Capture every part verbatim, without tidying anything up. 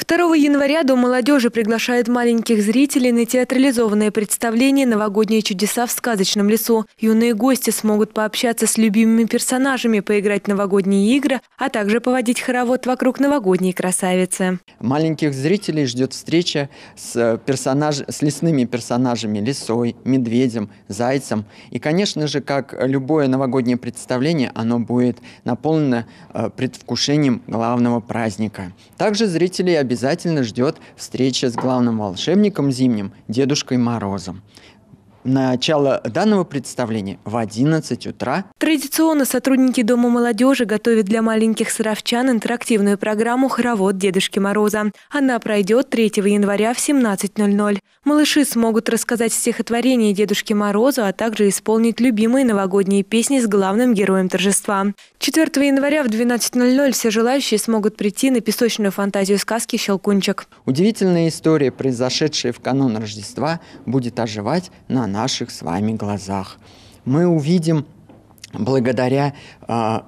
второго января Дом молодежи приглашает маленьких зрителей на театрализованное представление «Новогодние чудеса в сказочном лесу». Юные гости смогут пообщаться с любимыми персонажами, поиграть в новогодние игры, а также поводить хоровод вокруг новогодней красавицы. Маленьких зрителей ждет встреча с, персонаж... с лесными персонажами – лисой, медведем, зайцем. И, конечно же, как любое новогоднее представление, оно будет наполнено э, предвкушением главного праздника. Также зрителей обязательно ждет встреча с главным волшебником зимним – Дедушкой Морозом. Начало данного представления в одиннадцать утра. Традиционно сотрудники Дома молодежи готовят для маленьких саровчан интерактивную программу «Хоровод Дедушки Мороза». Она пройдет третьего января в семнадцать ноль ноль. Малыши смогут рассказать стихотворение Дедушке Морозу, а также исполнить любимые новогодние песни с главным героем торжества. четвёртого января в двенадцать ноль ноль все желающие смогут прийти на песочную фантазию сказки «Щелкунчик». Удивительная история, произошедшая в канун Рождества, будет оживать на наших с вами глазах. Мы увидим благодаря, э,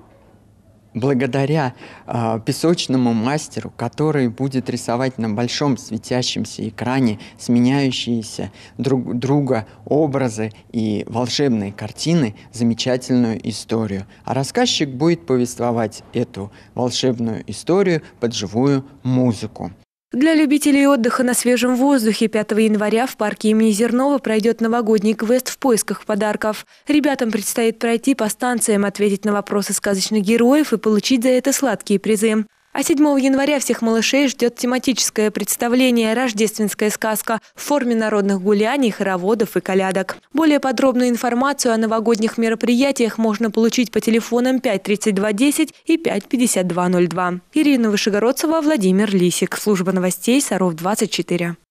благодаря э, песочному мастеру, который будет рисовать на большом светящемся экране сменяющиеся друг друга образы и волшебные картины, замечательную историю. А рассказчик будет повествовать эту волшебную историю под живую музыку. Для любителей отдыха на свежем воздухе пятого января в парке имени Зернова пройдет новогодний квест в поисках подарков. Ребятам предстоит пройти по станциям, ответить на вопросы сказочных героев и получить за это сладкие призы. А седьмого января всех малышей ждет тематическое представление «Рождественская сказка» в форме народных гуляний, хороводов и колядок. Более подробную информацию о новогодних мероприятиях можно получить по телефонам пять тридцать два десять и пять пятьдесят два ноль два. Ирина Вышегородцева, Владимир Лисик. Служба новостей Саров двадцать четыре.